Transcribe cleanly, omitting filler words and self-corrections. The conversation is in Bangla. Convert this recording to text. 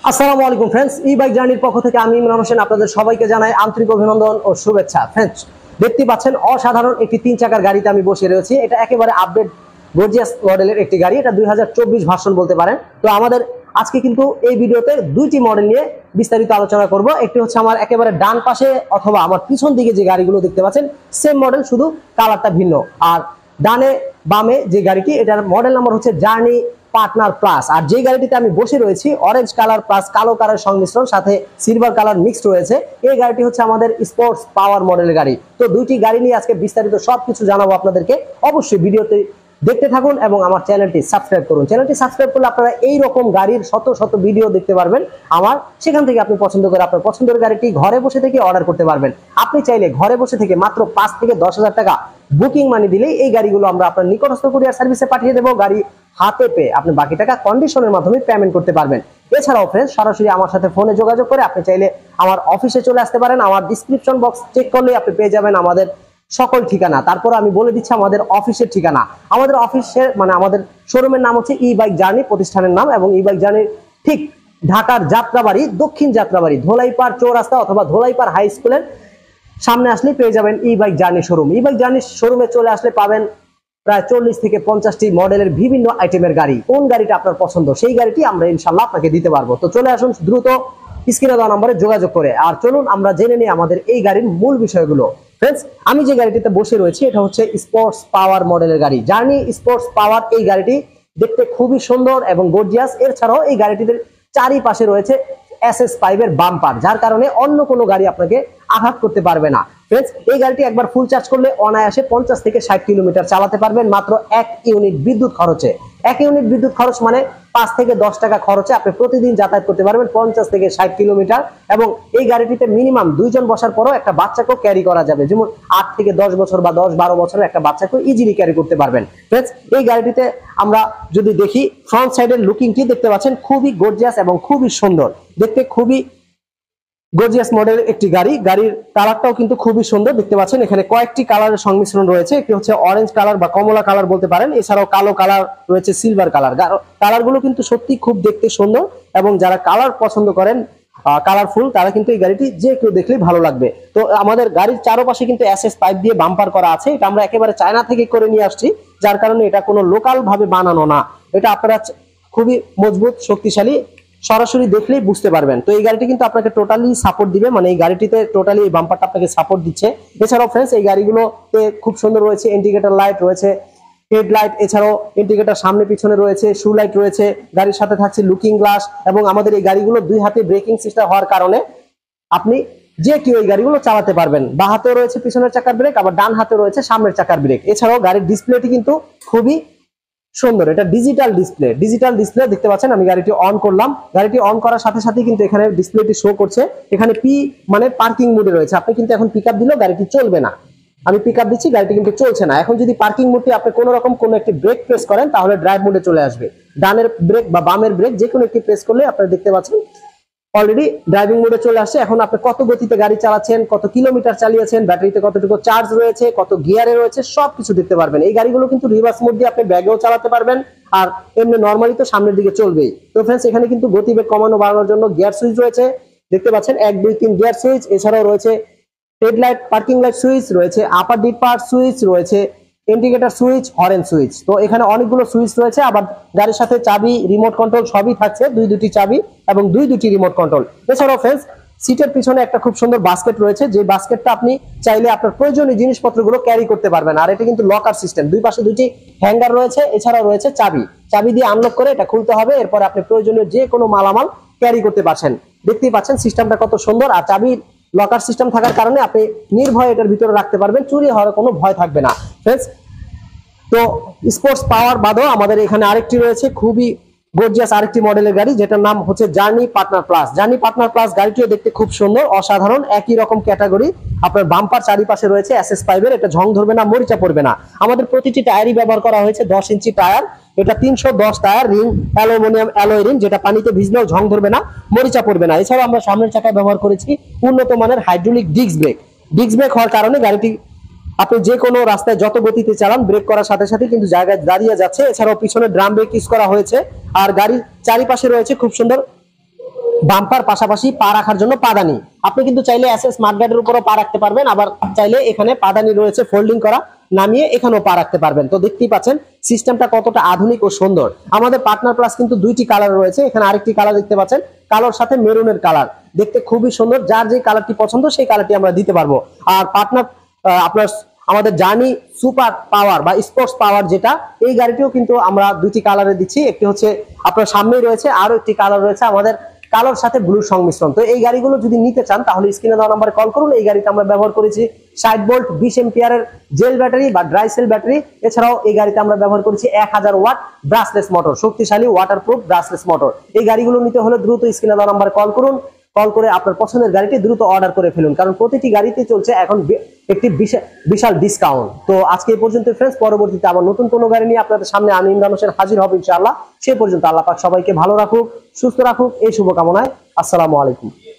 আসসালামু আলাইকুম ফ্রেন্ডস, ই বাইক জার্নির পক্ষ থেকে আমি ইমরান হোসেন আপনাদের সবাইকে জানাই আন্তরিক অভিনন্দন ও শুভেচ্ছা। ফ্রেন্ডস, দেখতে পাচ্ছেন অসাধারণ একটি 3 চাকার গাড়িতে আমি বসে রয়েছি। এটা একেবারে আপডেট গর্জিয়াস মডেলের একটি গাড়ি। এটা 2024 ভার্সন বলতে পারেন। তো আমাদের আজকে কিন্তু এই ভিডিওতে দুইটি মডেল নিয়ে বিস্তারিত আলোচনা করব। একটি হচ্ছে আমার একেবারে ডান পাশে অথবা আমার পিছন দিকে যে গাড়িগুলো দেখতে পাচ্ছেন, সেম মডেল, শুধু কালারটা ভিন্ন। আর ডানে বামে যে গাড়িটি, এটার মডেল নাম্বার হচ্ছে জার্নি পার্টনার প্লাস। আর যে গাড়িটিতে আমি বসে রয়েছি, অরেঞ্জ কালার প্লাস কালো কালার সংমিশ্রণ, সাথে সিলভার কালার মিক্সড রয়েছে। এই গাড়িটি হচ্ছে আমাদের স্পোর্টস পাওয়ার মডেলের গাড়ি। তো দুইটি গাড়ি নিয়ে আজকে বিস্তারিত সবকিছু জানাবো আপনাদেরকে। অবশ্যই ভিডিওতে দেখতে থাকুন এবং আমার চ্যানেলটি সাবস্ক্রাইব করুন। চ্যানেলটি সাবস্ক্রাইব করলে আপনারা এই রকম গাড়ির শত শত ভিডিও দেখতে পারবেন আমার। সেখান থেকে আপনি পছন্দ করে আপনার পছন্দের গাড়িটি ঘরে বসে থেকে অর্ডার করতে পারবেন। আপনি চাইলে ঘরে বসে থেকে মাত্র 5 থেকে 10,000 টাকা বুকিং মানি দিলেই এই গাড়িগুলো আমরা আপনার নিকটস্থ কুরিয়ার সার্ভিসে পাঠিয়ে দেবো। গাড়ি হাতে পেয়ে আপনি বাকি টাকা কন্ডিশনের মাধ্যমে পেমেন্ট করতে পারবেন। এছাড়াও ফ্রেন্ডস, সরাসরি আমার সাথে ফোনে যোগাযোগ করে আপনি চাইলে আমার অফিসে চলে আসতে পারেন। আমার ডিসক্রিপশন বক্স চেক করলে আপনি পেয়ে যাবেন আমাদের সকল ঠিকানা। তারপর আমি বলে দিচ্ছি আমাদের অফিসের ঠিকানা। আমাদের অফিসের আমাদের শোরুমের নাম হচ্ছে ই বাইক জার্নি, প্রতিষ্ঠানের নাম। এবং ই বাইক জার্নির ঠিক ঢাকার যাত্রাবাড়ি, দক্ষিণ যাত্রাবাড়ি, ধোলাইপাড় চৌরাস্তা অথবা ধোলাইপাড় হাই স্কুলের সামনে আসলে পেয়ে যাবেন e bike journey showroom. E bike journey শোরুমে চলে আসলে পাবেন প্রায় 40 থেকে 50টি মডেলের বিভিন্ন আইটেমের গাড়ি। কোন গাড়িটা আপনার পছন্দ, সেই গাড়িটি আমরা ইনশাল্লাহ আপনাকে দিতে পারবো। তো চলে আসুন দ্রুত স্ক্রিনে দেওয়া নম্বরে যোগাযোগ করে। আর চলুন আমরা জেনে নিই আমাদের এই গাড়ির মূল বিষয়গুলো। ফ্রেন্ডস, আমি যে গাড়িটিতে বসে রয়েছি এটা হচ্ছে স্পোর্টস পাওয়ার মডেলের গাড়ি, জার্নি স্পোর্টস পাওয়ার। এই গাড়িটি দেখতে খুবই সুন্দর এবং গর্জিয়াস। এছাড়াও এই গাড়িটিতে চারিপাশে রয়েছে SS5 এর বাম্পার, যার কারণে অন্য কোনো গাড়ি আপনাকে আঘাত করতে পারবে না। ফ্রেন্ডস, এই গাড়িটি একবার ফুল চার্জ করলে অনায়াসে 50 থেকে 60 কিলোমিটার চালাতে পারবেন মাত্র 1 ইউনিট বিদ্যুৎ খরচে। 1 ইউনিট বিদ্যুৎ খরচ মানে 5 থেকে 10 টাকা খরচে আপনি প্রতিদিন যাতায়াত করতে পারবেন 50 থেকে 60 কিলোমিটার। এবং এই গাড়িটিতে মিনিমাম 2 জন বসার পরও একটা বাচ্চাকেও ক্যারি করা যাবে। যেমন 8 থেকে 10 বছর বা 10-12 বছরের একটা বাচ্চাকেও ইজিলি ক্যারি করতে পারবেন। ফ্রেন্ডস, এই গাড়িটিতে আমরা যদি দেখি, ফ্রন্ট সাইডের লুকিংটি দেখতে পাচ্ছেন খুবই গর্জিয়াস এবং খুবই সুন্দর। দেখতে খুবই গর্জিয়াস মডেলের একটি গাড়ি। গাড়ির কালারটাও কিন্তু খুবই সুন্দর। দেখতে পাচ্ছেন এখানে কয়েকটি কালারের সংমিশ্রণ রয়েছে। একটি হচ্ছে অরেঞ্জ কালার বা কমলা কালার বলতে পারেন। এছাড়াও কালো কালার রয়েছে, সিলভার কালার। কালারগুলো কিন্তু সত্যি খুব দেখতে সুন্দর এবং যারা কালার পছন্দ করেন কালারফুল, তারা কিন্তু এই গাড়িটি যে কেউ দেখলেই ভালো লাগবে। তো আমাদের গাড়ির চারপাশে কিন্তু SS5 দিয়ে বাম্পার করা আছে। এটা আমরা একেবারে চায়না থেকে করে নিয়ে আসছি, যার কারণে এটা কোনো লোকাল ভাবে বানানো না। এটা আপনারা খুবই মজবুত, শক্তিশালী, সরাসরি দেখলেই বুঝতে পারবেন। তো এই গাড়িটি কিন্তু আপনাকে টোটালি সাপোর্ট দিবে, এই গাড়িটিতে টোটালি এই বাম্পারটা আপনাকে সাপোর্ট দিচ্ছে। এছাড়াও ফ্রেন্ডস, এই গাড়িগুলোতে খুব সুন্দর রয়েছে ইন্ডিকেটর লাইট রয়েছে, হেডলাইট, এছাড়াও ইন্ডিকেটর সামনে পিছনে রয়েছে, শু লাইট রয়েছে। গাড়ির সাথে থাকছে লুকিং গ্লাস। এবং আমাদের এই গাড়িগুলো 2 হাতে ব্রেকিং সিস্টেম হওয়ার কারণে আপনি যে কেউ এই গাড়িগুলো চালাতে পারবেন। বা হাতেও রয়েছে পিছনের চাকার ব্রেক, আবার ডান হাতে রয়েছে সামনের চাকার ব্রেক। এছাড়াও গাড়ির ডিসপ্লেটি কিন্তু খুবই সুন্দর। এটা ডিজিটাল ডিসপ্লে দেখতে পাচ্ছেন। আমি গাড়িটি অন করলাম, গাড়িটি অন করার সাথে সাথে কিন্তু এখানে ডিসপ্লেটি শো করছে। এখানে পি মানে পার্কিং মোডে রয়েছে। আপনি কিন্তু এখন পিকআপ দিলেও গাড়িটি চলবে না। আমি পিকআপ দিচ্ছি, গাড়িটি কিন্তু চলছে না। এখন যদি পার্কিং মোডটি আপনি কোনো রকম কোনো একটি ব্রেক প্রেস করেন, তাহলে ড্রাইভ মোডে চলে আসবে। ডানের ব্রেক বা বামের ব্রেক যে কোনো একটি প্রেস করলে আপনারা দেখতে পাচ্ছেন অলরেডি ড্রাইভিং মোডে চলে আসছে। এখন আপনি কত গতিতে গাড়ি চালাচ্ছেন, কত কিলোমিটার চালিয়েছেন, ব্যাটারিতে কতটুকু চার্জ রয়েছে, কত গিয়ারে রয়েছে, সবকিছু দেখতে পারবেন। এই গাড়িগুলো কিন্তু রিভার্স মোড দিয়ে আপনি ব্যাগেও চালাতে পারবেন, আর এমনি নরমালি তো সামনের দিকে চলবেই। তো ফ্রেন্ডস, এখানে কিন্তু গতিবেগ কমানো বাড়ানোর জন্য গিয়ার সুইচ রয়েছে, দেখতে পাচ্ছেন 1, 2, 3 গিয়ার সুইচ। এছাড়াও রয়েছে হেডলাইট, পার্কিং লাইট সুইচ রয়েছে, আপার ডিপার সুইচ রয়েছে, ইন্ডিকেটর সুইচ, হর্ন সুইচ। তো এখানে অনেকগুলো সুইচ রয়েছে। আবার গাড়ির সাথে চাবি, রিমোট কন্ট্রোল সবই থাকছে, 2টি চাবি এবং 2টি রিমোট কন্ট্রোল। এছাড়াও ফ্রেন্ডস, সিটের পিছনে একটা খুব সুন্দর বাস্কেট রয়েছে, যে বাস্কেটটা আপনি চাইলে আপনার প্রয়োজনীয় জিনিসপত্রগুলো ক্যারি করতে পারবেন। আর এটা কিন্তু লকার সিস্টেম, 2 পাশে 2টি হ্যাঙ্গার রয়েছে। এছাড়াও রয়েছে চাবি দিয়ে আনলক করে এটা খুলতে হবে। এরপর আপনি প্রয়োজনীয় যে কোনো মালামাল ক্যারি করতে পারছেন। দেখতেই পাচ্ছেন সিস্টেমটা কত সুন্দর। আর চাবি লকার সিস্টেম থাকার কারণে আপনি নির্ভয়ে এটার ভিতরে রাখতে পারবেন, চুরি হওয়ার কোনো ভয় থাকবে না। ফ্রেন্ডস, তো স্পোর্টস পাওয়ার বাদেও আমাদের এখানে আরেকটি রয়েছে খুবই গর্জিয়াস আরেকটি মডেলের গাড়ি, যেটার নাম হচ্ছে journey partner plus. Journey partner plus গাড়িটিও দেখতে খুব সুন্দর, অসাধারণ, একই রকম ক্যাটাগরি। আপনার বাম্পার চারিপাশে রয়েছে SS5 এর। এটা ঝং ধরবে না, মরিচা পড়বে না। আমাদের প্রতিটি টায়ারই ব্যবহার করা হয়েছে 10 ইঞ্চি টায়ার। এটা 310 tyre, ring aluminium alloy ring, যেটা পানিতে ভিজলেও ঝং ধরবে না, মরিচা পড়বে না। এছাড়াও আমরা সামনের চাকায় ব্যবহার করেছি উন্নত মানের হাইড্রোলিক ডিস্ক ব্রেক হওয়ার কারণে গাড়িটি আপনি যে কোনো রাস্তায় যত গতিতে চালান, ব্রেক করার সাথে সাথে কিন্তু জায়গায় দাঁড়িয়ে যাচ্ছে। এছাড়াও পিছনে ড্রাম ব্রেক ইউজ করা হয়েছে। আর গাড়ির চারিপাশে রয়েছে খুব সুন্দর বাম্পার পাশাপাশি পা রাখার জন্য পাদানি। আপনি কিন্তু চাইলে এসএস স্মার্ট গার্ডের উপরও পা রাখতে পারবেন, আবার চাইলে এখানে পাদানি রয়েছে ফোল্ডিং করা, নামিয়ে এখানেও পা রাখতে পারবেন। তো দেখতেই পাচ্ছেন সিস্টেমটা কতটা আধুনিক ও সুন্দর। আমাদের পার্টনার প্লাস কিন্তু দুইটি কালার রয়েছে, এখানে আরেকটি কালার দেখতে পাচ্ছেন কালোর সাথে মেরুনের কালার, দেখতে খুবই সুন্দর। যার যে কালারটি পছন্দ সেই কালারটি আমরা দিতে পারবো। আর পার্টনার আপনার আমাদের জার্নি সুপার পাওয়ার বা স্পোর্টস পাওয়ার যেটা, এই গাড়িটিও কিন্তু আমরা দুইটি কালারে দিচ্ছি। একটি হচ্ছে আপনার সামনেই রয়েছে, আরো একটি কালার রয়েছে আমাদের কালোর সাথে ব্লুর সংমিশ্রণ। তো এই গাড়িগুলো যদি নিতে চান তাহলে স্ক্রিনে দেওয়া নাম্বারে কল করুন। এই গাড়িতে আমরা ব্যবহার করেছি 60 ভোল্ট 20 এম্পিয়ারের জেল ব্যাটারি বা ড্রাই সেল ব্যাটারি। এছাড়াও এই গাড়িতে আমরা ব্যবহার করেছি 1000 ওয়াট ব্রাশলেস মোটর, শক্তিশালী ওয়াটারপ্রুফ ব্রাশলেস মোটর। এই গাড়িগুলো নিতে হলে দ্রুত স্ক্রিনে দেওয়া নাম্বারে কল করুন। কল করে আপনার পছন্দের গাড়িটি দ্রুত অর্ডার করে ফেলুন, কারণ প্রতিটি গাড়িতে চলছে এখন একটি বিশাল ডিসকাউন্ট। তো আজকে এই পর্যন্ত ফ্রেন্ডস, পরবর্তীতে আবার নতুন কোনো গাড়ি নিয়ে আপনাদের সামনে আমি ইমরান হোসেন হাজির হব ইনশাআল্লাহ। সেই পর্যন্ত আল্লাহ পাক সবাইকে ভালো রাখুক, সুস্থ রাখুক, এই শুভকামনায়। আসসালামু আলাইকুম।